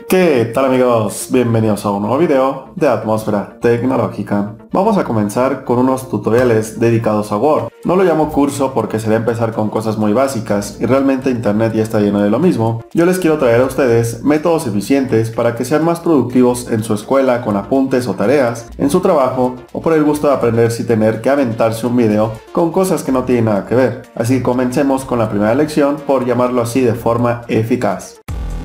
¿Qué tal amigos? Bienvenidos a un nuevo video de Atmósfera Tecnológica. Vamos a comenzar con unos tutoriales dedicados a Word. No lo llamo curso porque sería empezar con cosas muy básicas y realmente internet ya está lleno de lo mismo. Yo les quiero traer a ustedes métodos eficientes para que sean más productivos en su escuela con apuntes o tareas, en su trabajo o por el gusto de aprender sin tener que aventarse un video con cosas que no tienen nada que ver. Así que comencemos con la primera lección, por llamarlo así, de forma eficaz.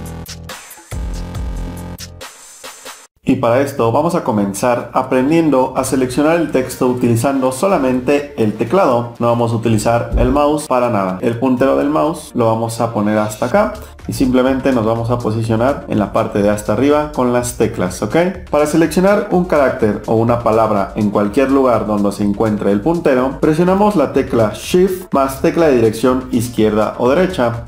Y para esto vamos a comenzar aprendiendo a seleccionar el texto utilizando solamente el teclado. No vamos a utilizar el mouse para nada. El puntero del mouse lo vamos a poner hasta acá y simplemente nos vamos a posicionar en la parte de hasta arriba con las teclas, ¿ok? Para seleccionar un carácter o una palabra en cualquier lugar donde se encuentre el puntero, presionamos la tecla Shift más tecla de dirección izquierda o derecha,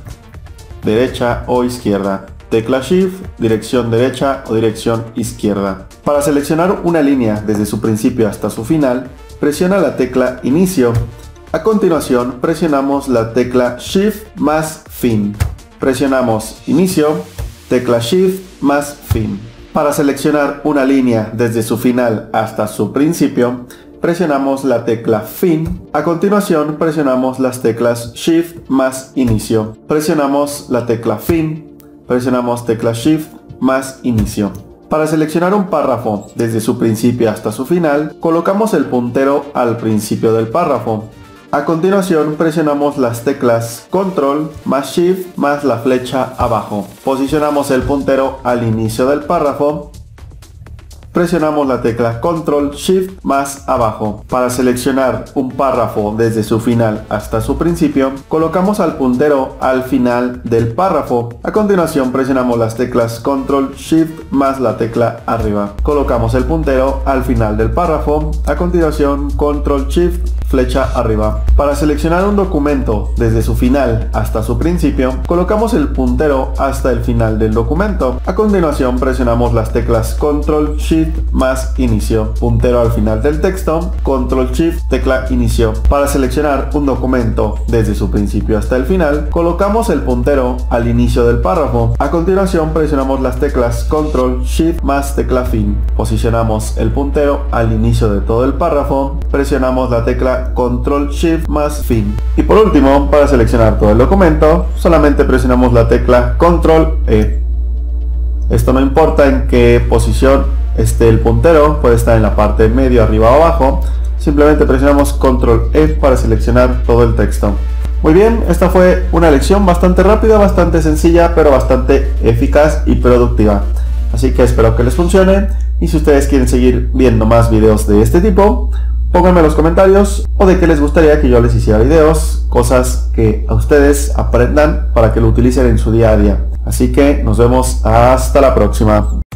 derecha o izquierda. Tecla Shift, dirección derecha o dirección izquierda. Para seleccionar una línea desde su principio hasta su final, presiona la tecla Inicio. A continuación, presionamos la tecla Shift más Fin. Presionamos Inicio, tecla Shift más Fin. Para seleccionar una línea desde su final hasta su principio, presionamos la tecla Fin. A continuación, presionamos las teclas Shift más Inicio. Presionamos la tecla Fin. Presionamos tecla Shift más Inicio. Para seleccionar un párrafo desde su principio hasta su final, colocamos el puntero al principio del párrafo. A continuación, presionamos las teclas Control más Shift más la flecha abajo. Posicionamos el puntero al inicio del párrafo. Presionamos la tecla Control Shift más abajo. Para seleccionar un párrafo desde su final hasta su principio, colocamos al puntero al final del párrafo. A continuación, presionamos las teclas Control Shift más la tecla arriba. Colocamos el puntero al final del párrafo. A continuación, Control Shift flecha arriba. Para seleccionar un documento desde su final hasta su principio, colocamos el puntero hasta el final del documento. A continuación, presionamos las teclas Control Shift más Inicio. Puntero al final del texto, Control Shift, tecla Inicio. Para seleccionar un documento desde su principio hasta el final, colocamos el puntero al inicio del párrafo. A continuación, presionamos las teclas Control Shift más tecla Fin. Posicionamos el puntero al inicio de todo el párrafo. Presionamos la tecla Control Shift más Fin. Y por último, para seleccionar todo el documento, solamente presionamos la tecla Control E. Esto no importa en qué posición esté el puntero, puede estar en la parte medio, arriba o abajo. Simplemente presionamos Control E para seleccionar todo el texto. Muy bien, esta fue una lección bastante rápida, bastante sencilla, pero bastante eficaz y productiva. Así que espero que les funcione, y si ustedes quieren seguir viendo más videos de este tipo, pónganme en los comentarios o de qué les gustaría que yo les hiciera videos, cosas que a ustedes aprendan para que lo utilicen en su día a día. Así que nos vemos hasta la próxima.